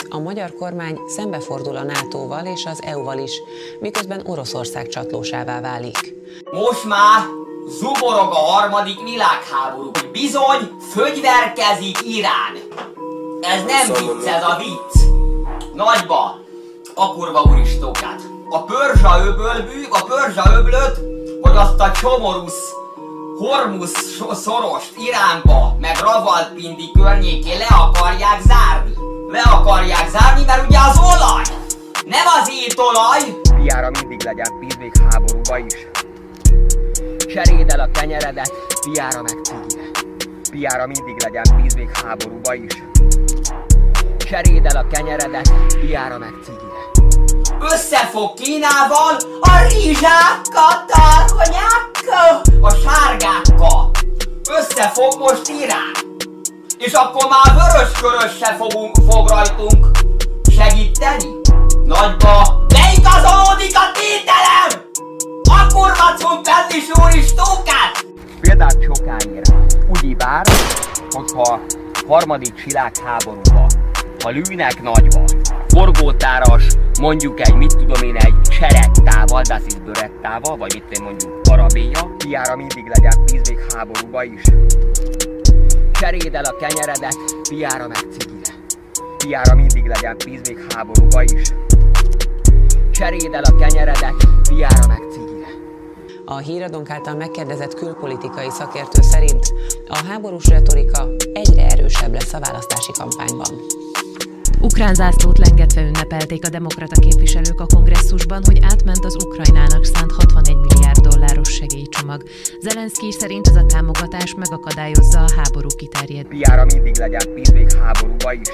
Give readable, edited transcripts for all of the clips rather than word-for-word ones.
A magyar kormány szembefordul a NATO-val és az EU-val is, miközben Oroszország csatlósává válik. Most már zuborog a harmadik világháború. Bizony, fegyverkezik Irán. Ez nem vicc, ez a vicc. Nagyba, a kurva úristókát. A Pörzsa-öblöt, vagy azt a csomorusz Hormuz szorost Iránba, meg Ravalpindi környékén le akarják zárni, mert ugye az olaj, nem az étolaj. Piára mindig legyen víz még háborúba is. Cseréld el a kenyeredet, piára meg cigire. Piára mindig legyen víz még háborúba is. Cseréld el a kenyeredet, piára meg cigire. Összefog Kínával, a rizsákkal, tarhonyákkal, a sárgákkal. Összefog most Irán. És akkor már vörös-körössel fog rajtunk segíteni. Nagyba beigazolódik a tételem! A kurva cumpellis úristókát! Példát sokáért ugyebár, hogyha harmadik világháborúba, ha lőnek nagyba, forgótáras, mondjuk egy seregtával, das ist börettával, vagy mondjuk karabéja, piára mindig legyen víz még háborúba is. Cseréld el a kenyeredet, piára meg cigire. Piára mindig legyen víz még háborúba is. Cseréld el a kenyeredet, piára meg cigire. A Híradónk által megkérdezett külpolitikai szakértő szerint a háborús retorika egyre erősebb lesz a választási kampányban. Ukrán zászlót lengetve ünnepelték a demokrata képviselők a kongresszusban, hogy átment az Ukrajnának szánt 61 milliárd dolláros segélycsomag. Zelenszkij szerint ez a támogatás megakadályozza a háború kiterjedését. Piára mindig legyen víz még háborúba is.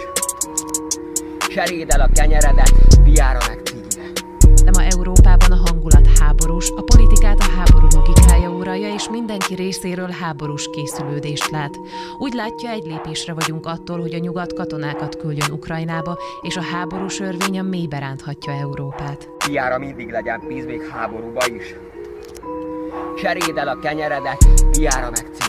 Cseréld el a kenyeredet, piára meg cigire. De ma Európában a hangulat háborús, a politikát a háború logikája uralja, és mindenki részéről háborús készülődést lát. Úgy látja, egy lépésre vagyunk attól, hogy a nyugat katonákat küldjön Ukrajnába, és a háborús örvény a mélybe ránthatja Európát. Piára mindig legyen víz még háborúba is. Cseréld el a kenyeredet, piára meg cigire.